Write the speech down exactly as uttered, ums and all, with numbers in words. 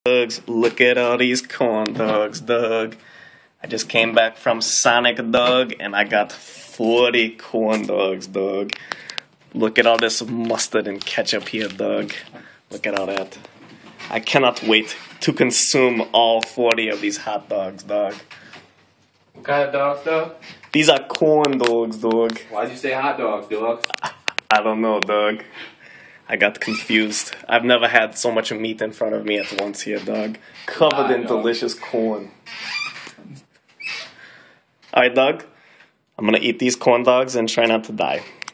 Dogs, look at all these corn dogs, dog. I just came back from Sonic, dog, and I got forty corn dogs, dog. Look at all this mustard and ketchup here, dog. Look at all that. I cannot wait to consume all forty of these hot dogs, dog. What kind of dogs, though? These are corn dogs, dog. Why'd you say hot dogs, dog? I don't know, dog. I got confused. I've never had so much meat in front of me at once here, dog. Covered in delicious corn. Alright, dog. I'm gonna eat these corn dogs and try not to die.